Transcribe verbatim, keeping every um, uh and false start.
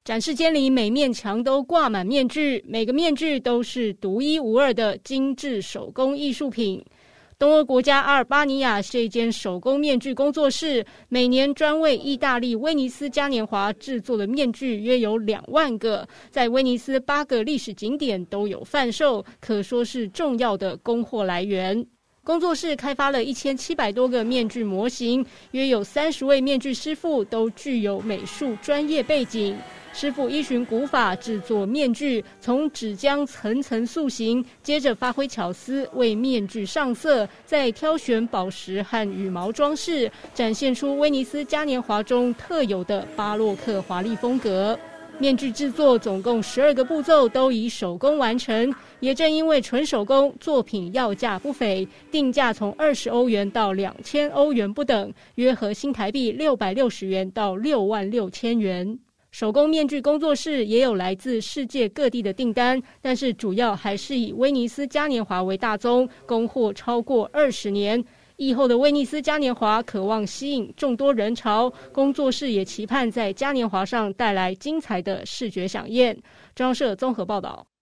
展示间里每面墙都挂满面具，每个面具都是独一无二的精致手工艺术品。东欧国家阿尔巴尼亚这间手工面具工作室，每年专为意大利威尼斯嘉年华制作的面具约有两万个，在威尼斯八个历史景点都有贩售，可说是重要的供货来源。工作室开发了一千七百多个面具模型，约有三十位面具师傅都具有美术专业背景。师傅依循古法制作面具，从纸浆层层塑形，接着发挥巧思为面具上色，再挑选宝石和羽毛装饰，展现出威尼斯嘉年华中特有的巴洛克华丽风格。面具制作总共十二个步骤都以手工完成，也正因为纯手工，作品要价不菲，定价从二十欧元到两千欧元不等，约合新台币六百六十元到六万六千元。手工面具工作室也有来自世界各地的订单，但是主要还是以威尼斯嘉年华为大宗，供货超过二十年。疫后的威尼斯嘉年华渴望吸引众多人潮，工作室也期盼在嘉年华上带来精彩的视觉飨宴。中央社综合报道。